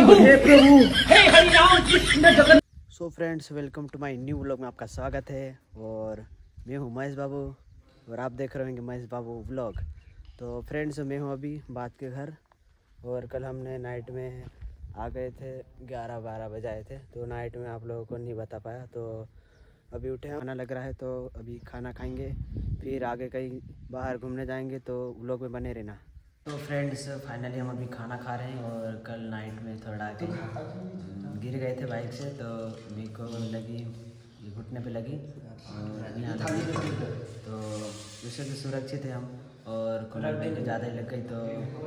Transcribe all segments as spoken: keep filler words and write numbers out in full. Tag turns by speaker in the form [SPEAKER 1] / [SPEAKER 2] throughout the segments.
[SPEAKER 1] So friends, welcome to my new vlog में आपका स्वागत है। और मैं हूँ महेश बाबू और आप देख रहे होंगे महेश बाबू व्लॉग। तो फ्रेंड्स, मैं हूँ अभी बात के घर और कल हमने नाइट में आ गए थे, ग्यारह बारह बजे आए थे। तो नाइट में आप लोगों को नहीं बता पाया। तो अभी उठे हैं, खाना लग रहा है तो अभी खाना खाएंगे, फिर आगे कहीं बाहर घूमने जाएंगे। तो व्लॉग में बने रहना। तो फ्रेंड्स, फाइनली हम अभी खाना खा रहे हैं और कल नाइट में थोड़ा गिर गए थे बाइक से, तो मेरे को लगी घुटने पे लगी और यहाँ लगी। तो उससे तो सुरक्षित है हम, और कुल्हाड़ लेके ज़्यादा ही लग गई तो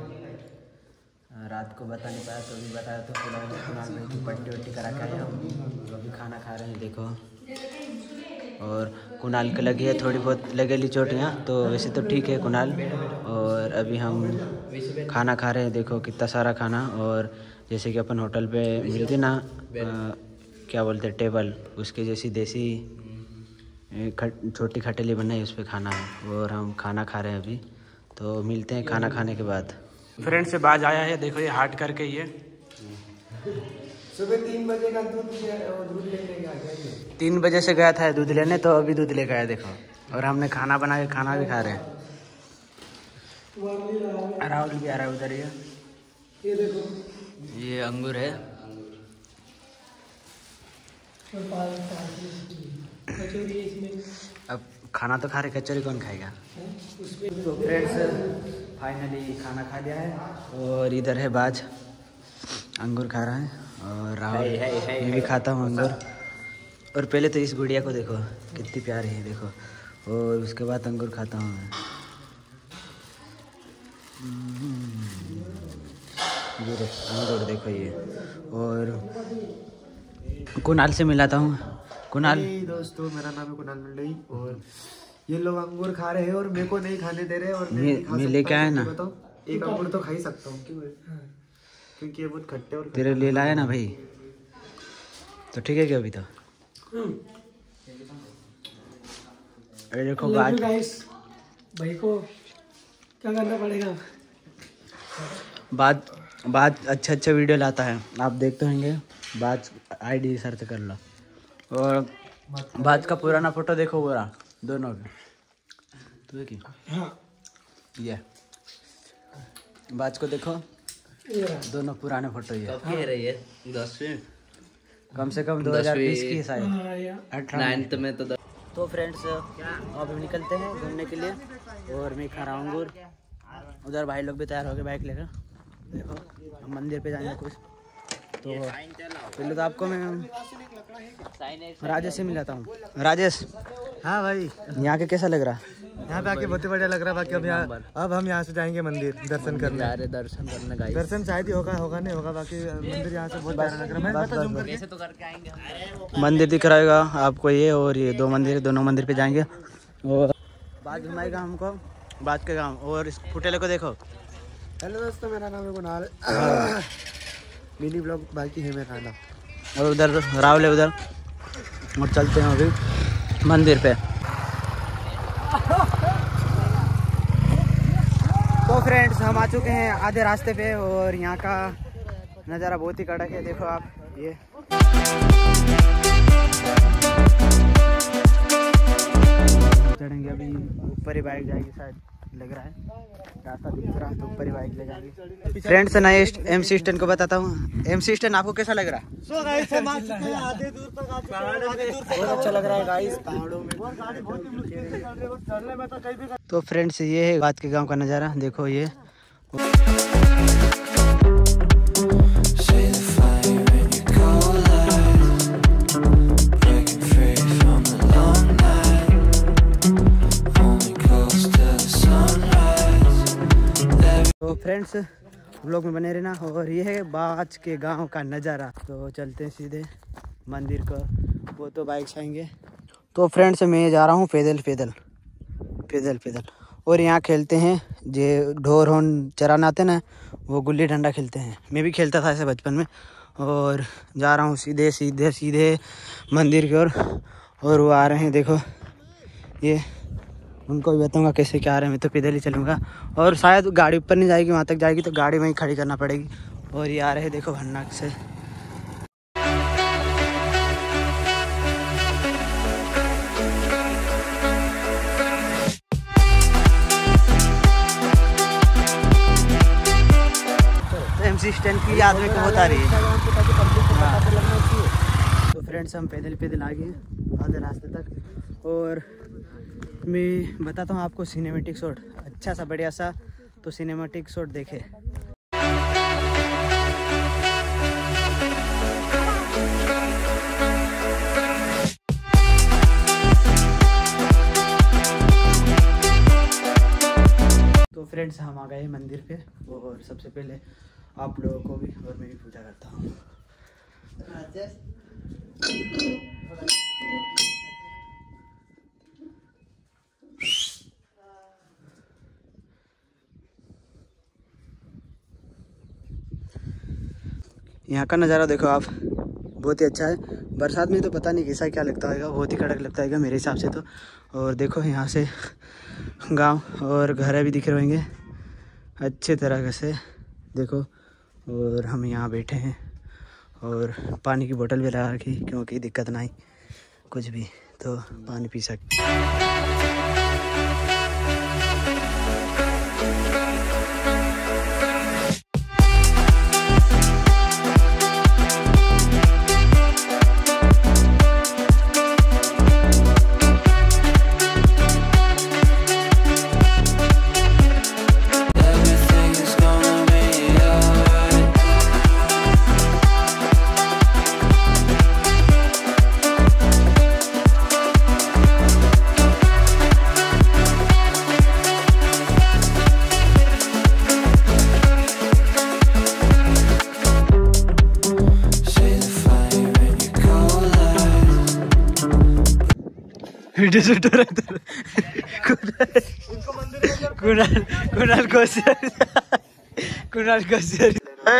[SPEAKER 1] रात को बता नहीं पाया। तो अभी बताया तो कुल्हाड़ कुल्हाड़ की पट्टी वट्टी करा के आए हम। तो अभी खाना खा रहे हैं, देखो। और कुणाल को लगी है थोड़ी बहुत लगेली चोटियाँ, तो वैसे तो ठीक है कुणाल। और अभी हम खाना खा रहे हैं, देखो कितना सारा खाना। और जैसे कि अपन होटल पे मिलती ना, आ, क्या बोलते हैं, टेबल, उसके जैसी देसी खट छोटी खटेली बनाई, उस पर खाना है और हम खाना खा रहे हैं अभी। तो मिलते हैं खाना खाने के बाद। फ्रेंड से बाज आया है, देखो ये हाट करके ये
[SPEAKER 2] सुबह तीन बजे का दूध दूध लेने गया।
[SPEAKER 1] तीन बजे से गया था दूध लेने, तो अभी दूध लेकर आया देखो। और हमने खाना बना के खाना भी खा रहे हैं। राहुल भी आ रहा है उधर। ये
[SPEAKER 2] ये देखो,
[SPEAKER 1] ये अंगूर है। अब खाना तो खा रहे, कचौरी कौन खाएगा। तो फ्रेंड्स, फाइनली खाना खा लिया है और इधर है बाज, अंगूर खा रहा है। और राहुल, मैं भी खाता हूँ अंगूर। और पहले तो इस गुड़िया को देखो कितनी प्यारी है, देखो। और उसके बाद अंगूर खाता हूँ मैं। ये अंगूर देखो ये। और कुणाल से मिलाता हूँ। कुणाल
[SPEAKER 2] दोस्तों, मेरा नाम है कुणाल मंडई और ये लोग अंगूर खा रहे हैं और मेरे को नहीं खाने दे रहे। और मैं
[SPEAKER 1] लेके आया ना,
[SPEAKER 2] बताओ, एक अंगूर तो खा ही सकता हूँ क्योंकि ये बहुत खट्टे और
[SPEAKER 1] तेरे ले लाया ना भाई, तो ठीक है क्या अभी तो। अरे देखो बात,
[SPEAKER 2] भाई को क्या करना पड़ेगा।
[SPEAKER 1] बात बात अच्छा अच्छा वीडियो लाता है, आप देखते होंगे। बात आईडी सर्च कर लो। और बात का पुराना फोटो देखो, पूरा दोनों का। तो की हाँ, ये बात को देखो, दोनों पुराने फोटो। ये
[SPEAKER 3] कब रही है? दसवीं,
[SPEAKER 1] कम से कम दो हज़ार बीस की शायद,
[SPEAKER 3] नाइन्थ में तो।
[SPEAKER 1] तो फ्रेंड्स, अब हम निकलते हैं घूमने के लिए। और मैं खा रहा हूँ अंगूर। उधर भाई लोग भी तैयार हो गए बाइक लेकर। देखो, हम मंदिर पे जाएंगे कुछ। तो पहले तो आपको मैं राजेश से मिलाता हूँ। राजेश,
[SPEAKER 2] हाँ भाई,
[SPEAKER 1] यहाँ के कैसा लग रहा?
[SPEAKER 2] यहाँ पे आके बहुत ही बढ़िया लग रहा है। बाकी अब यहाँ अब हम यहाँ से जाएंगे मंदिर दर्शन करने।
[SPEAKER 1] दर्शन करने गए।
[SPEAKER 2] दर्शन शायद ही होगा होगा नहीं होगा। बाकी मंदिर यहाँ से बहुत प्यारा लग रहा है। मैं पता जूम करके
[SPEAKER 3] तो करके आएंगे।
[SPEAKER 1] मंदिर दिख रहा होगा आपको ये, और ये दो मंदिर, दोनों मंदिर पे जाएंगे। और बात घुमाएगा हमको बात के गाँव। और इस फुटेले को देखो।
[SPEAKER 2] हेलो दोस्तों, मेरा नाम है कुणाल। मिनी ब्लॉग बाकी है मेरा खाना।
[SPEAKER 1] और उधर राहुल है उधर। और चलते हैं अभी मंदिर पे। तो फ्रेंड्स, हम आ चुके हैं आधे रास्ते पे और यहाँ का नज़ारा बहुत ही कड़क है, देखो आप। ये चढ़ेंगे अभी, ऊपर ही बाइक जाएगी शायद, लग रहा है रास्ता दिख रहा है। तो ऊपर ही बाइक ले जाएंगे। फ्रेंड्स, नए एम सी स्टैंड को बताता हूँ। एम सी स्टैंड आपको कैसा लग रहा है? बहुत अच्छा लग रहा है गाइस, पहाड़ों में। तो फ्रेंड्स, ये है बात के गांव का नज़ारा, देखो ये। तो फ्रेंड्स, व्लॉग में बने रहना। और ये है बाज के गांव का नज़ारा। तो चलते हैं सीधे मंदिर को, वो तो बाइक से आएंगे। तो फ्रेंड्स, मैं जा रहा हूँ पैदल पैदल पैदल पैदल। और यहाँ खेलते हैं, जो ढोर होन चराना आते ना, वो गुल्ली डंडा खेलते हैं। मैं भी खेलता था ऐसे बचपन में। और जा रहा हूँ सीधे सीधे सीधे मंदिर की ओर। और, और वो आ रहे हैं, देखो ये। उनको भी बताऊंगा कैसे क्या आ रहे हैं। मैं तो पैदल ही चलूँगा। और शायद गाड़ी ऊपर नहीं जाएगी, वहाँ तक जाएगी तो गाड़ी वहीं खड़ी करना पड़ेगी। और ये आ रहे हैं देखो भन्नाक से। एमसी स्टैंड की याद में कब होता रही है। तो फ्रेंड्स हम पैदल पैदल आ गए आधे रास्ते तक और मैं बताता हूँ आपको सिनेमैटिक शॉट अच्छा सा बढ़िया सा। तो सिनेमैटिक शॉट देखे। तो फ्रेंड्स हम आ गए मंदिर पे और सबसे पहले आप लोगों को भी और मैं भी पूजा करता हूँ। यहाँ का नज़ारा देखो आप, बहुत ही अच्छा है। बरसात में तो पता नहीं कैसा क्या लगता होगा, बहुत ही कड़क लगता है मेरे हिसाब से तो। और देखो यहाँ से गांव और घर भी दिख रहे होंगे अच्छे तरह से देखो। और हम यहाँ बैठे हैं और पानी की बोतल भी लगा रखी क्योंकि दिक्कत नहीं कुछ भी तो पानी पी सकते। वीडियो शूट हो रहा है। कुणाल कुणाल कौशिक कुणाल कौशिक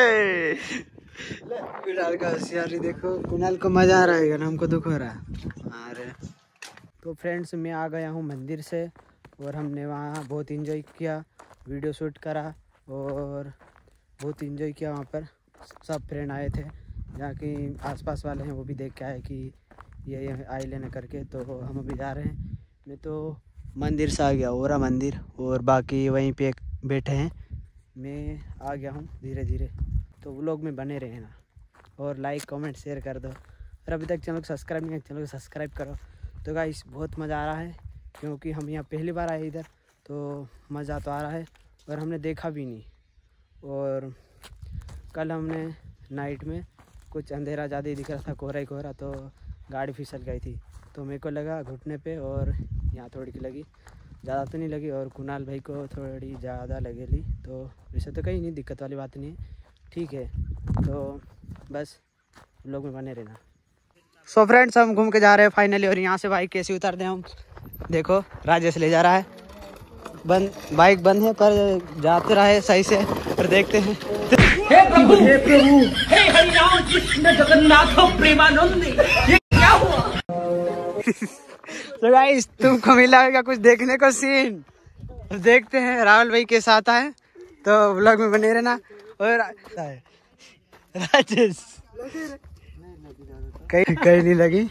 [SPEAKER 1] कुणाल कौशिक देखो। कुणाल को मजा आ रहा है ना, हमको दुख हो रहा है। अरे तो फ्रेंड्स मैं आ गया हूँ मंदिर से और हमने वहाँ बहुत इंजॉय किया, वीडियो शूट करा और बहुत इंजॉय किया। वहाँ पर सब फ्रेंड आए थे, जहाँ की आसपास वाले हैं वो भी देख के आए कि ये ये आई लेने करके। तो हम अभी जा रहे हैं। मैं तो मंदिर से आ गया, ओरा मंदिर, और बाकी वहीं पे बैठे हैं। मैं आ गया हूँ धीरे धीरे। तो व्लॉग में बने रहे ना और लाइक कमेंट शेयर कर दो। और अभी तक चैनल को सब्सक्राइब नहीं है, चैनल को सब्सक्राइब करो। तो गाइस बहुत मज़ा आ रहा है क्योंकि हम यहाँ पहली बार आए इधर, तो मज़ा तो आ रहा है और हमने देखा भी नहीं। और कल हमने नाइट में कुछ अंधेरा ज़्यादा ही दिख रहा था, कोहरा ही कोहरा, तो गाड़ी फिसल गई थी। तो मेरे को लगा घुटने पे और यहाँ थोड़ी की लगी, ज़्यादा तो नहीं लगी। और कुणाल भाई को थोड़ी ज़्यादा लगेली, तो वैसे तो कहीं नहीं दिक्कत वाली बात नहीं है, ठीक है। तो बस लोग में बने रहना। सो फ्रेंड्स हम घूम के जा रहे हैं फाइनली। और यहाँ से बाइक कैसे उतारते हैं हम देखो, राजेश ले जा रहा है। बंद बाइक बंद है पर जाते रहे सही से, पर देखते हैं। हे प्रभु हे प्रभु हे हरि राम कृष्ण जगन्नाथ प्रेमानंद, ये क्या हुआ? तो गाइस तुमको मिला होगा कुछ देखने को सीन, देखते हैं। राहुल भाई के साथ आए तो व्लॉग में बने रहना। और राजेश कहीं कहीं नहीं लगी,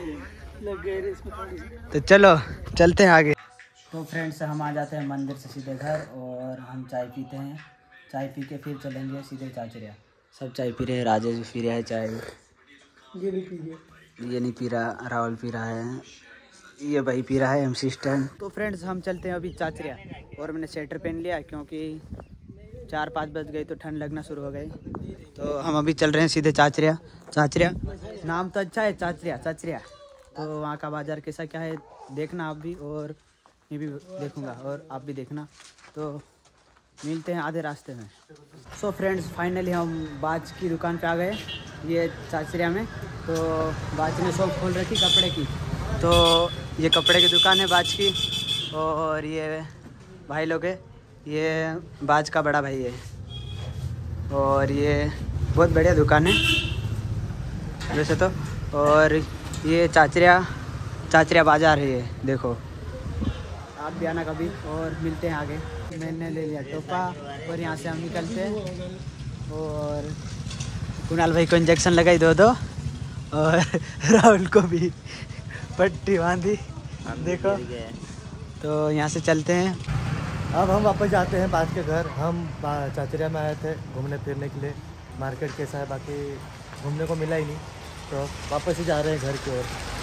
[SPEAKER 1] तो चलो चलते हैं आगे। तो फ्रेंड्स हम आ जाते हैं मंदिर से सीधे घर और हम चाय पीते हैं। चाय पी के फिर चलेंगे सीधे चाचरिया। सब चाय पी रहे हैं, राजेश भी पी रहा है चाय, ये नहीं पी रहा ये नहीं पी रहा राहुल पी रहा है, ये भाई पी रहा है एमसी स्टैंड। तो फ्रेंड्स हम चलते हैं अभी चाचरिया। और मैंने स्वेटर पहन लिया क्योंकि चार पाँच बज गई तो ठंड लगना शुरू हो गई। तो हम अभी चल रहे हैं सीधे चाचरिया। चाचरिया नाम तो अच्छा है, चाचरिया चाचरिया। तो वहाँ का बाज़ार कैसा क्या है देखना आप भी, और मैं भी देखूँगा और आप भी देखना। तो मिलते हैं आधे रास्ते में। सो so फ्रेंड्स फाइनली हम बाज की दुकान पे आ गए, ये चाचरिया में। तो बाज ने शॉप खोल रखी कपड़े की, तो ये कपड़े की दुकान है बाज की। और ये भाई लोग है, ये बाज का बड़ा भाई है। और ये बहुत बढ़िया दुकान है वैसे तो। और ये चाचरिया चाचरिया बाज़ार है, ये देखो आप भी आना कभी। और मिलते हैं आगे। मैंने ले लिया टोपा और यहाँ से हम निकलते हैं। और कुणाल भाई को इंजेक्शन लगाई दो दो और राहुल को भी पट्टी बांधी। देखो तो यहाँ से चलते हैं।
[SPEAKER 4] अब हम वापस जाते हैं बात के घर। हम चाचरिया में आए थे घूमने फिरने के लिए। मार्केट कैसा है, बाकी घूमने को मिला ही नहीं, तो वापस ही जा रहे हैं घर की ओर।